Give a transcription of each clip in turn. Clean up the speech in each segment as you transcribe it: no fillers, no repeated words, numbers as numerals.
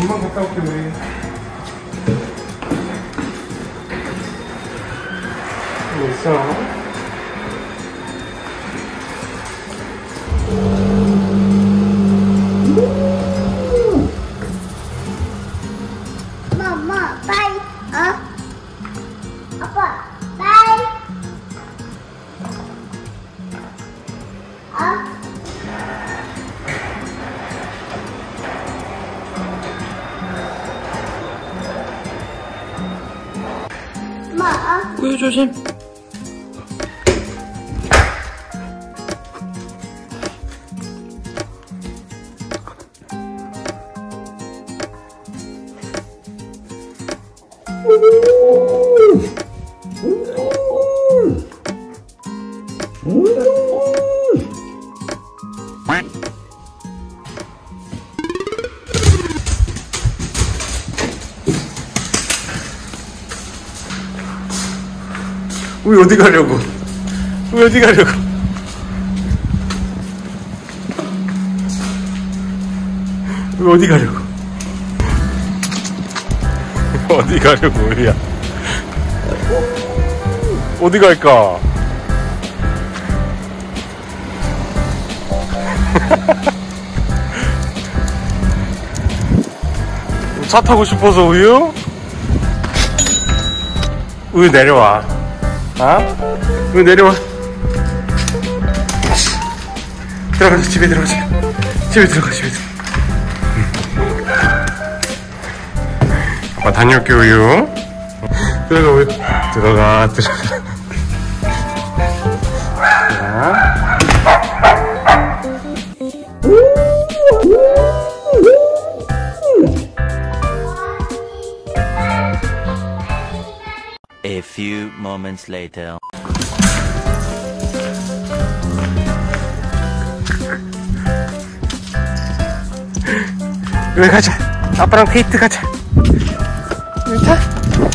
금방 갔다 올게 우리. 뭐 있어? 엄마, 빠이. 아빠, 빠이. 엄마, 우유 조심. 우리 어디 가려고? 우리 어디 가려고? 우리 어디 가려고? 어디 가려고 우리야? 어디 갈까? 차 타고 싶어서 우유? 우유 내려와. 우유 내려와. 들어가자. 집에 들어가자. 집에 들어가. 집에 들어가. 아빠 다녀올게 우유. 들어가 우유. 들어가. A few moments later. 여기 가자. 아빠랑 데이트 가자. 여기 타.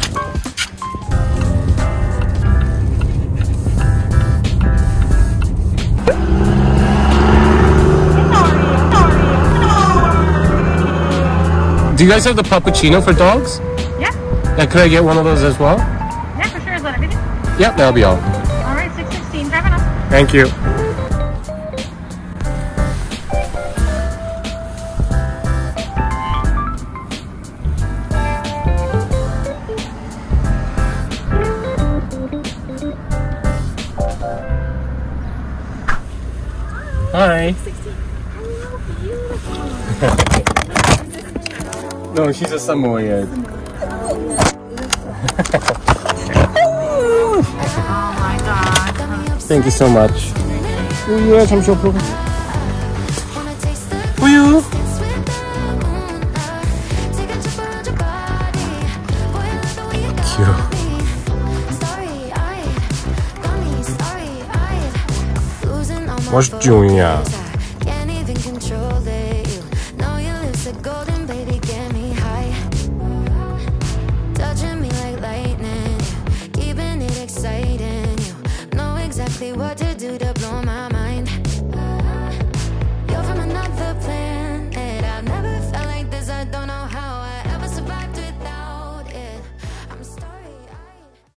Do you guys have the puppuccino for dogs? Yeah. Could I get one of those as well? Yeah, for sure. Is that everything? Yep, that'll be all. All right, 6:16. Driving up. Thank you. Hi. 16. Hello, beautiful. No, she's a Samoyed. Oh my god. Thank you so much. 우유야 잠시 옆으로 가. 우유. 귀여워. 맛있지 우유야. What